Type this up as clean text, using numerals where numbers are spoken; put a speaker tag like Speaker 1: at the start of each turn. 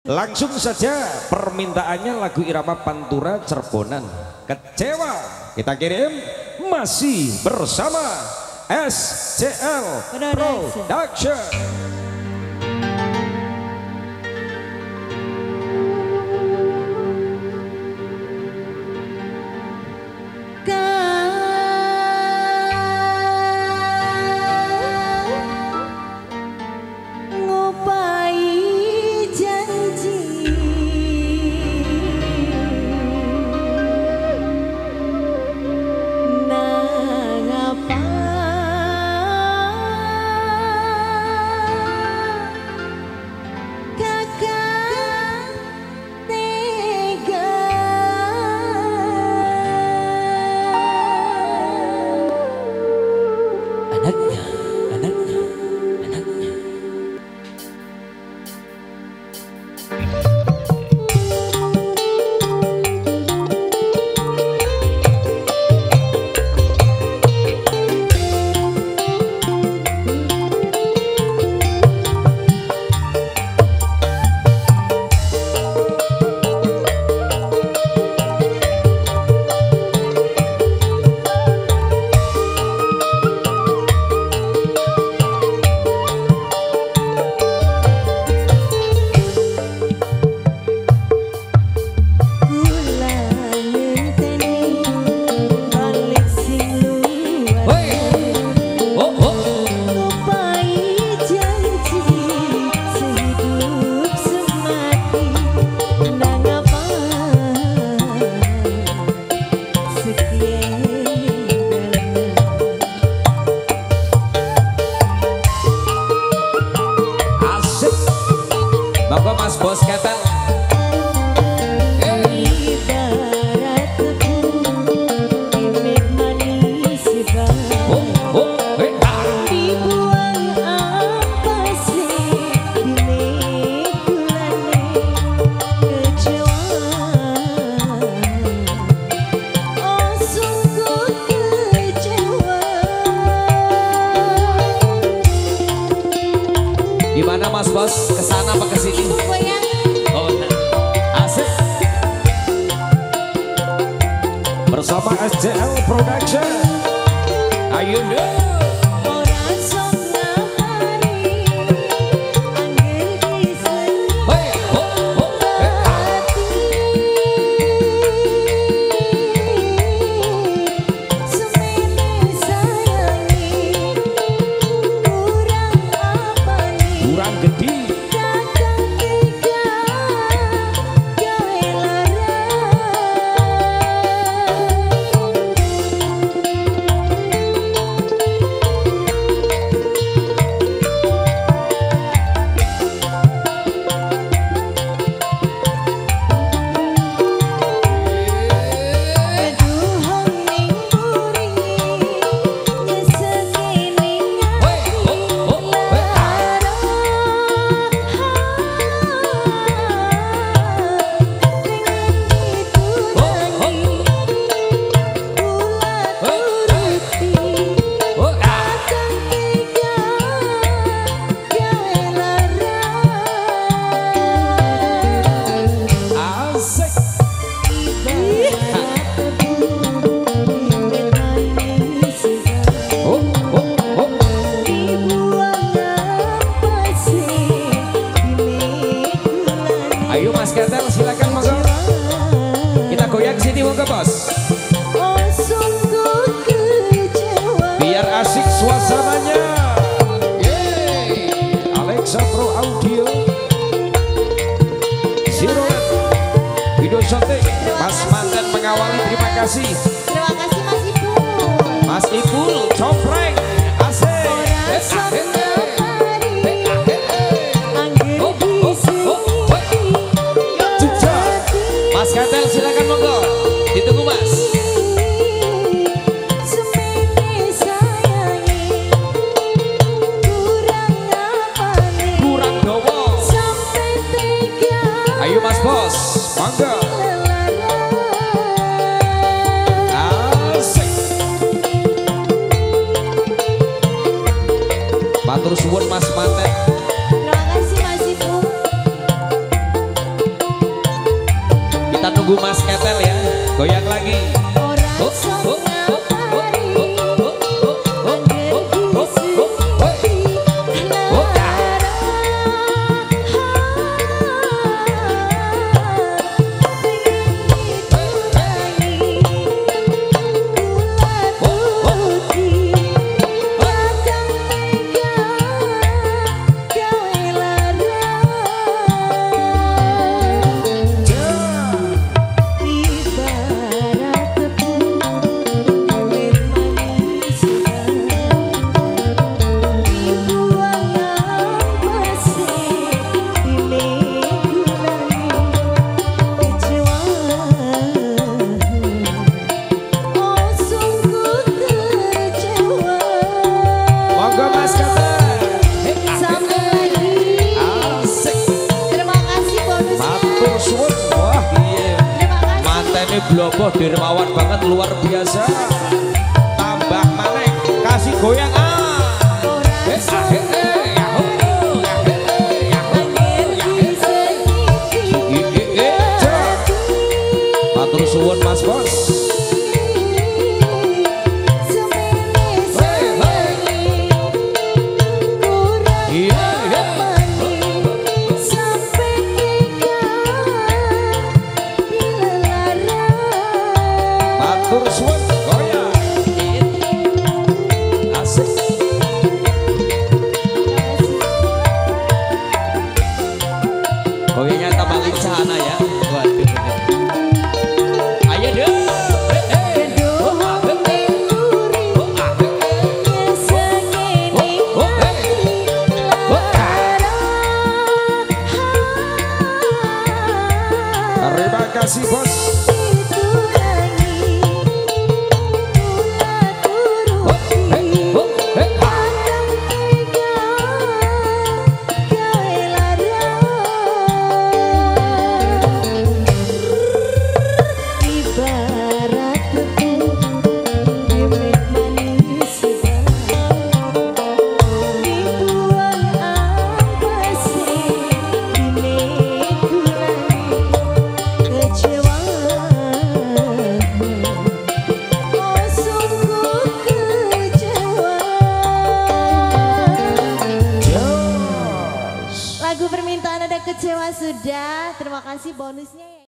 Speaker 1: Langsung saja permintaannya lagu irama Pantura Cerbonan Kecewa kita kirim masih bersama SCL Production. Mas Bos Ketel gimana Mas Bos? Kesana apa kesini? Oh, asik. Bersama SCL Production. Ayo dong. Ayo Mas Ketel silakan monggo. Kita goyang sini monggo Bos. Biar asik suasananya. Yeay. Alexa Pro Audio. Sirolet. Video shooting. Mas Manten mengawali, terima kasih.
Speaker 2: Terima kasih Mas Ipul.
Speaker 1: Mas Ipul Compreng. Asik. Mas Ketel silakan monggo, ditunggu Mas. Kurang dowo. Ayo Mas Bos, monggo. Asik. Matur suwun Mas Manten.
Speaker 2: Terima kasih Mas Ipul.
Speaker 1: Kita nunggu Mas Ketel ya. Goyang lagi. Bloboh dermawan banget, luar biasa. Tambah manek kasih goyang matur suwun Mas Bos. Goyangnya kembali sana ya. Waduh. Ayo deh. Terima kasih Bos.
Speaker 2: Lagu permintaan ada kecewa sudah. Terima kasih bonusnya ya.